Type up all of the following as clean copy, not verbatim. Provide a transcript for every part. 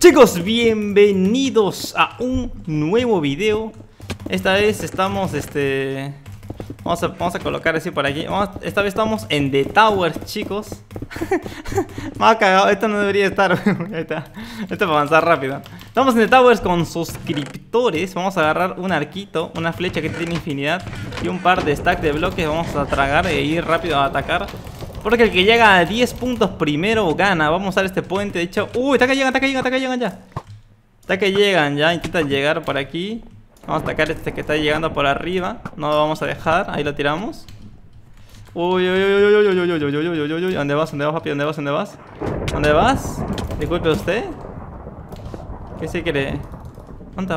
Chicos, bienvenidos a un nuevo video. Esta vez estamos, Vamos a colocar así por aquí. Esta vez estamos en The Towers, chicos. Me ha cagado, esto no debería estar. Ahí está. Esto para avanzar rápido. Estamos en The Towers con suscriptores. Vamos a agarrar un arquito, una flecha que tiene infinidad y un par de stacks de bloques. Vamos a tragar e ir rápido a atacar, porque el que llega a 10 puntos primero gana. Vamos a usar este puente, de hecho. Uy, está que llegan ya. Está que llegan ya, intentan llegar por aquí. Vamos a atacar este que está llegando por arriba. No lo vamos a dejar, ahí lo tiramos. Uy, ¿dónde vas, papi? ¿Dónde vas? Disculpe usted. ¿Qué se cree? ¿Dónde?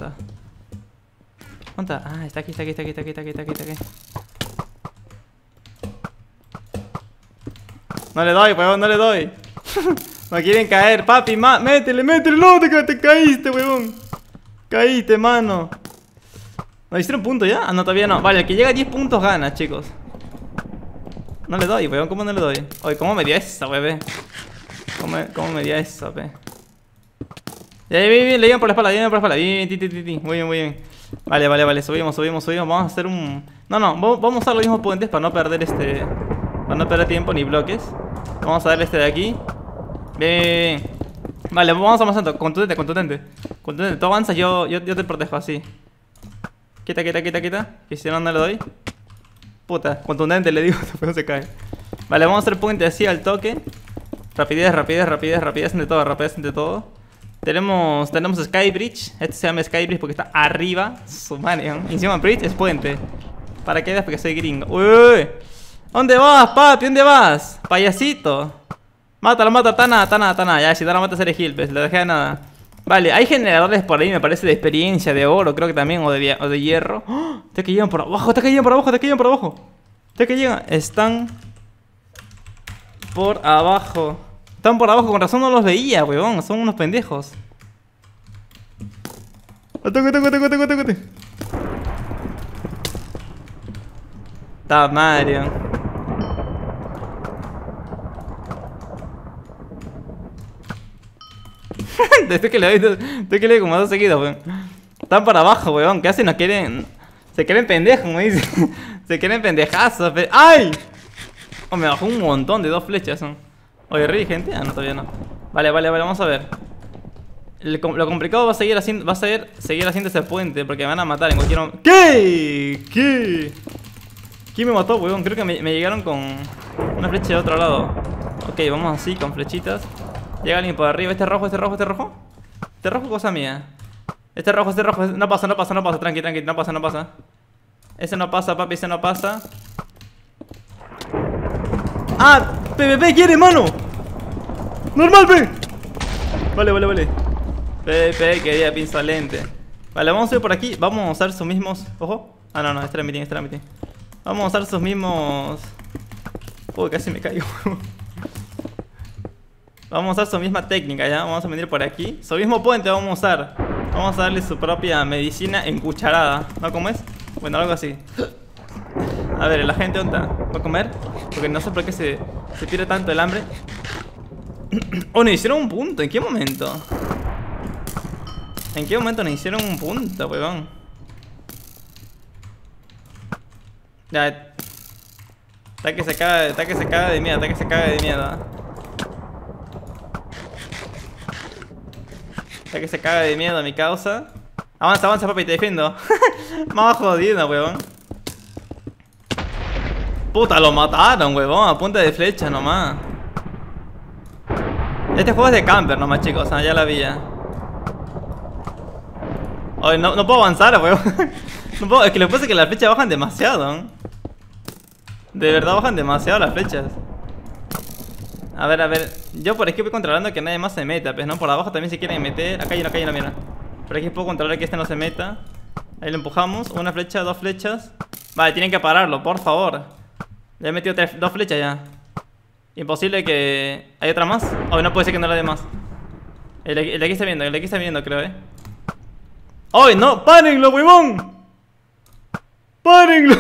Ah, está aquí. No le doy, weón, no le doy. No quieren caer, papi, métele, no, te caíste, weón. Caíste, mano. ¿No hicieron punto ya? Ah, no, todavía no. Vale, el que llega a 10 puntos gana, chicos. No le doy, weón, ¿cómo no le doy? Oye, ¿cómo me dio esa, bebé? ¿Cómo me dio esa, pe? Bien, le llegan por la espalda, Bien, muy bien. Vale, subimos. Vamos a hacer un... No, vamos a usar los mismos puentes para no perder para no perder tiempo ni bloques. Vamos a darle este de aquí. Bien. Vale, vamos avanzando. Contundente. Tú avanzas, yo te protejo así. Quita. Que si no, no le doy. Puta, contundente le digo, no se cae. Vale, vamos a hacer puente así al toque. Rapidez entre todo. Tenemos Skybridge. Este se llama Skybridge porque está arriba. Su madre, ¿no? Y encima Bridge es puente. Para que veas, porque soy gringo. Uy. ¿Dónde vas, papi? ¿Dónde vas? Payasito. Mátalo, Tana. Ya, si no la matas eres heal, pues, le dejé de nada. Vale, hay generadores por ahí, me parece, de experiencia, de oro, creo que también, o de hierro. ¡Oh! Te que llegan por abajo. Te que llegan. Están por abajo. Con razón no los veía, weón. Son unos pendejos. Atócate. Está Mario. Estoy que le doy como 2 seguidos, weón. Están para abajo, weón. ¿Qué hacen? Se quieren pendejos, me dicen. Se quieren pendejazos, ¡ay! Oh, me bajó un montón de 2 flechas, ¿no? Oye, ¿ríe, gente? Ah, no, todavía no. Vale, vamos a ver. Lo complicado va a ser seguir haciendo ese puente, porque me van a matar en cualquier momento. ¿Qué? ¿Quién me mató, weón? Creo que me llegaron con una flecha de otro lado. Ok, vamos así, con flechitas. Llega alguien por arriba. ¿Este rojo? Este rojo, cosa mía. Este rojo. No pasa. Tranqui, no pasa. Ese no pasa, papi, ese no pasa. ¡Ah! PvP quiere, mano. Normal, pe. Vale. PvP quería pinza lente. Vale, vamos a ir por aquí. Vamos a usar sus mismos... Ojo. Ah, no, este era mi team. Vamos a usar sus mismos... Uy, casi me caigo. Vamos a usar su misma técnica, ya. Vamos a venir por aquí. Su mismo puente vamos a usar. Vamos a darle su propia medicina en cucharada. ¿No? ¿Cómo es? Bueno, algo así. A ver, la gente, ¿dónde está? ¿Va a comer? Porque no sé por qué se pierde tanto el hambre. Oh, nos hicieron un punto. ¿En qué momento? Nos hicieron un punto, weón? Ya. Está que se caga de miedo. Ya que se caga de miedo a mi causa. Avanza, papi, te defiendo. Me va jodiendo, weón. Puta, lo mataron, weón. A punta de flecha nomás. Este juego es de camper nomás, chicos. Ya la vi ya. Oye, no puedo avanzar, weón. No puedo, es que lo que pasa es que las flechas bajan demasiado, ¿no? De verdad bajan demasiado las flechas. A ver, yo por aquí voy controlando que nadie más se meta, pues, ¿no? Por abajo también se quieren meter. Acá hay una, mira. Por aquí puedo controlar que este no se meta. Ahí lo empujamos, 1 flecha, 2 flechas. Vale, tienen que pararlo, por favor. Le he metido 2 flechas ya. Imposible que... ¿Hay otra más? Oh, no puede ser que no la dé más. El de aquí está viendo, creo, ¡ay, no! ¡Párenlo, huevón! ¡Párenlo!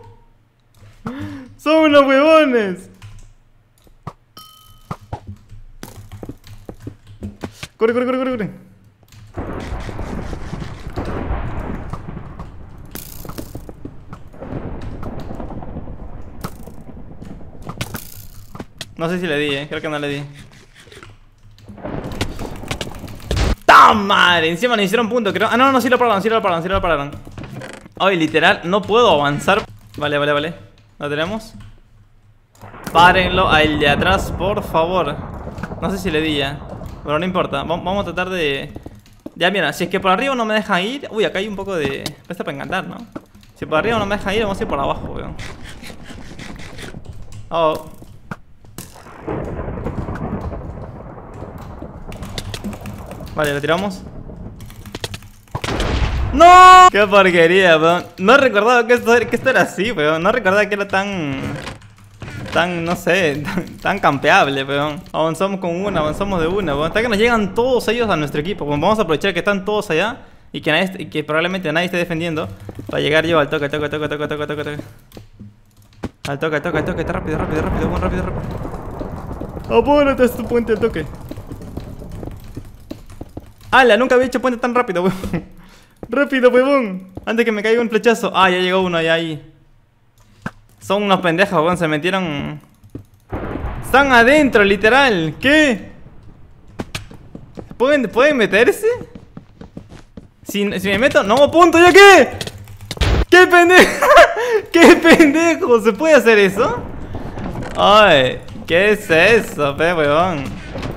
¡Son unos huevones! Corre, corre, corre, corre, corre. No sé si le di, creo que no le di. ¡Tan madre! Encima le hicieron punto, creo. Ah, no, no, sí lo pararon, sí lo pararon, sí lo pararon. Ay, literal, no puedo avanzar. Vale, vale, vale. ¿Lo tenemos? Párenlo a el de atrás, por favor. No sé si le di ya. Pero no importa, vamos a tratar de... Ya, mira, si es que por arriba no me dejan ir... Uy, acá hay un poco de... Presta para encantar, ¿no? Si por arriba no me dejan ir, vamos a ir por abajo, weón. Oh. Vale, lo tiramos. ¡No! ¡Qué porquería, weón! No recordaba que esto era así, weón. No recordaba que era tan, no sé, tan campeable, weón. Avanzamos con una, avanzamos de una, weón. Hasta que nos llegan todos ellos a nuestro equipo, weón. Vamos a aprovechar que están todos allá y que probablemente nadie esté defendiendo para llegar yo al toque, al toque, al toque, al toque, al toque, al toque, al toque. Al toque, al toque, al toque. Está rápido, rápido, rápido, weón, rápido, rápido. Apúrate, es tu puente al toque. ¡Hala! Nunca había hecho puente tan rápido, weón. Rápido, weón. Antes que me caiga un flechazo. Ah, ya llegó uno allá ahí. Son unos pendejos, weón. Se metieron. Están adentro, literal. ¿Qué? ¿Pueden meterse? Si me meto. ¡No, punto! ¿Ya qué? ¡Qué pendejo! ¡Qué pendejo! ¿Se puede hacer eso? Ay, ¿qué es eso, weón?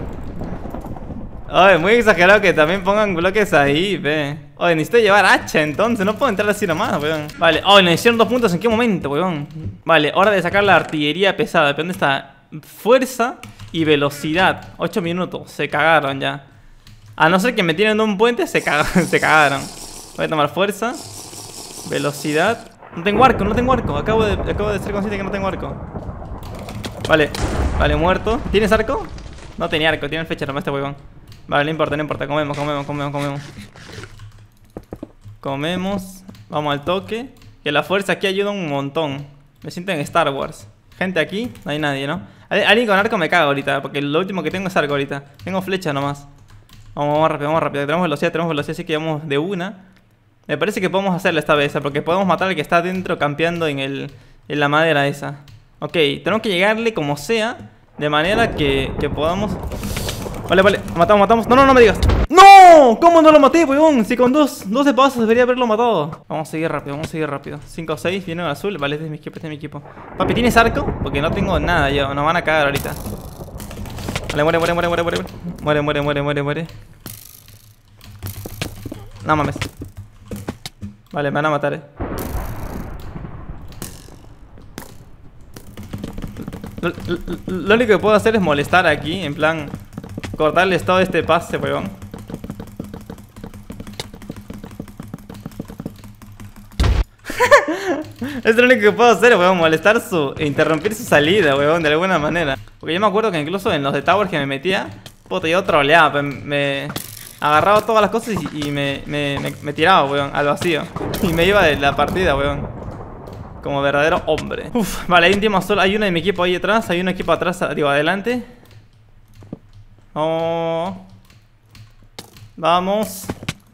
Ay, muy exagerado que también pongan bloques ahí, ve. Oye, necesito llevar hacha entonces, no puedo entrar así nomás, weón. Vale, me hicieron 2 puntos, ¿en qué momento, weón? Vale, hora de sacar la artillería pesada. ¿Dónde está? Fuerza y velocidad. 8 minutos, se cagaron ya. A no ser que me tienen un puente, se cagaron. Voy a tomar fuerza, velocidad. No tengo arco, no tengo arco. Acabo de ser consciente que no tengo arco. Vale, vale, muerto. ¿Tienes arco? No tenía arco, tiene flecha nomás este weón. Vale, no importa, no importa. Comemos. Comemos. Vamos al toque. Que la fuerza aquí ayuda un montón. Me siento en Star Wars. Gente aquí, no hay nadie, ¿no? Alguien con arco me caga ahorita. Porque lo último que tengo es arco ahorita. Tengo flecha nomás. Vamos rápido, vamos rápido. Tenemos velocidad, así que vamos de una. Me parece que podemos hacerlo esta vez, porque podemos matar al que está adentro campeando en la madera esa. Ok, tenemos que llegarle como sea. De manera que podamos... Vale, vale, matamos. No me digas. ¡No! ¿Cómo no lo maté, weón? Si con dos de pasos debería haberlo matado. Vamos a seguir rápido, 5 o 6, viene el azul. Vale, este es mi equipo, Papi, ¿tienes arco? Porque no tengo nada yo, nos van a cagar ahorita. Vale, muere. No mames. Vale, me van a matar, Lo único que puedo hacer es molestar aquí, en plan... Cortarles todo este pase, weón. Es lo único que puedo hacer, weón. Molestar interrumpir su salida, weón, de alguna manera. Porque yo me acuerdo que incluso en los de Tower que me metía, puta, yo troleaba, me agarraba todas las cosas y me tiraba, weón, al vacío. Y me iba de la partida, weón. Como verdadero hombre. Uf, vale, hay un team azul. Hay uno de mi equipo ahí atrás. Hay un equipo atrás, digo, adelante. Oh. Vamos.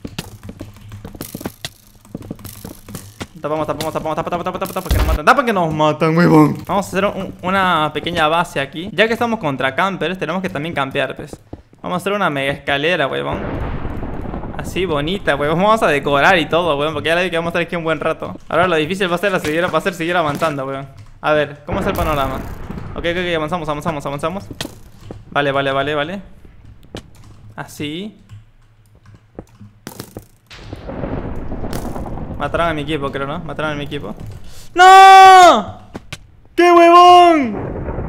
Tapamos, que nos matan. Tapa que nos matan, huevón. Vamos a hacer una pequeña base aquí. Ya que estamos contra campers, tenemos que también campear, pues. Vamos a hacer una mega escalera, huevón. Así bonita, huevón. Vamos a decorar y todo, huevón, porque ya le digo que vamos a estar aquí un buen rato. Ahora lo difícil va a ser seguir avanzando, huevón. A ver, ¿cómo es el panorama? Ok, avanzamos. Vale. Así. Mataron a mi equipo, creo, ¿no? Mataron a mi equipo. ¡No! ¡Qué huevón!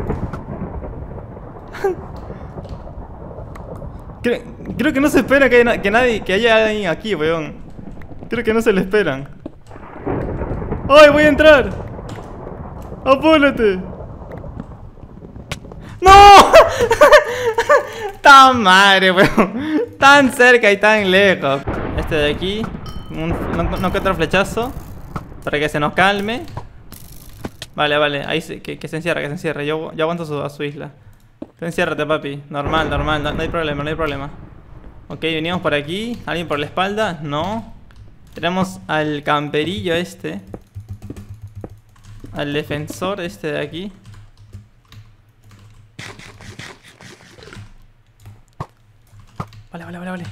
Creo que no se espera que haya alguien aquí, weón. Creo que no se le esperan. ¡Ay, voy a entrar! ¡Apúrate! ¡No! ¡Tan madre, weón! Tan cerca y tan lejos. Este de aquí. No que otro flechazo. Para que se nos calme. Vale. Ahí que se encierre. Yo aguanto a su isla. Tú enciérrate, papi. Normal. No hay problema. Ok, venimos por aquí. ¿Alguien por la espalda? No. Tenemos al camperillo este. Al defensor este de aquí. Vale, vale, vale, vale.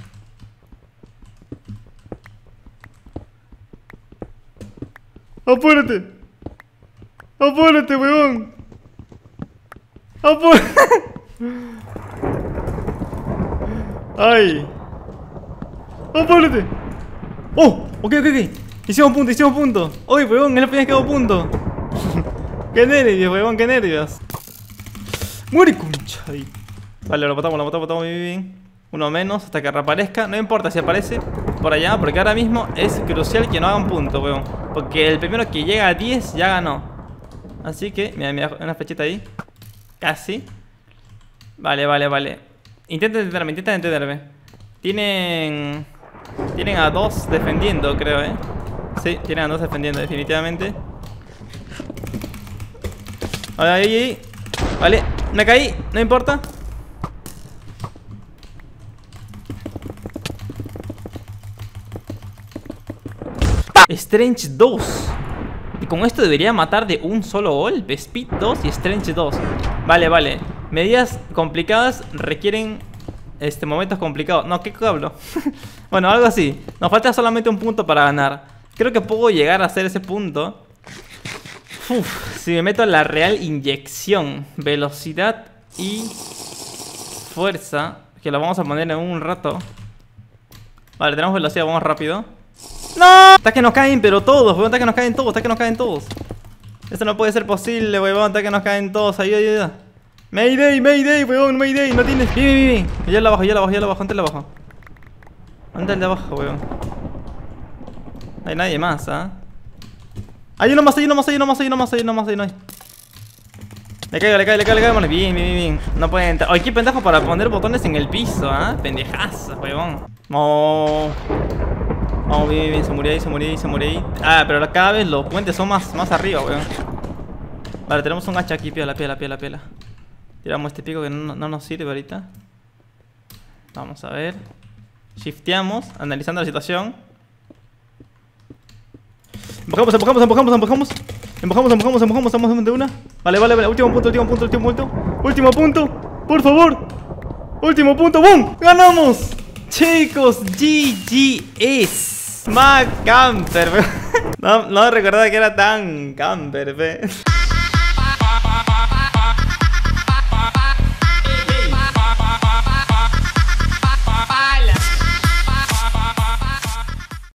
¡Apúrate! ¡Apúrate, weón! ¡Apúrate! ¡Ay! ¡Apúrate! ¡Oh! Ok, ok, ok. Hicimos punto, hicimos punto. ¡Uy, weón! Es la primera vez que hago punto. ¡Qué nervios, weón! ¡Qué nervios! ¡Muere, concha! Vale, lo matamos muy bien. Uno menos hasta que reaparezca. No importa si aparece por allá, porque ahora mismo es crucial que no hagan punto, weón. Porque el primero que llega a 10 ya ganó. Así que, mira, mira, una flechita ahí. Casi. Vale, vale, vale. Intenta entenderme. Tienen a 2 defendiendo, creo, Sí, tienen a 2 defendiendo, definitivamente. Vale, ahí. Vale, me caí, no importa. Strange 2. Y con esto debería matar de un solo golpe. Speed 2 y Strange 2. Vale, vale. Medidas complicadas requieren momentos complicados. No, ¿qué hablo? Bueno, algo así. Nos falta solamente un punto para ganar. Creo que puedo llegar a hacer ese punto. Si me meto en la real inyección, velocidad y fuerza, que lo vamos a poner en un rato. Vale, tenemos velocidad, vamos rápido. ¡No! Está que nos caen, pero todos, weón, está que nos caen todos, está que nos caen todos. Esto no puede ser posible, weón, está que nos caen todos, ayuda, ayuda. Mayday, mayday, weón, mayday, no tienes. Bien. Ya la bajo, antes la bajo. Antes de abajo, weón. No hay nadie más, ¿ah? Hay uno más, hay uno más. Le caigo, bien. No pueden entrar. Ay, qué pendejo para poner botones en el piso, ¿ah? Pendejazo, weón. No. Vamos, bien, se murió ahí. Ah, pero cada vez los puentes son más arriba, weón. Vale, tenemos un hacha aquí, piola. Tiramos este pico que no nos sirve ahorita. Vamos a ver. Shifteamos, analizando la situación. Empujamos, estamos de una. Vale, último punto, por favor. Último punto, ¡boom! ¡Ganamos! Chicos, GG's. Más camper. No recordaba que era tan camper,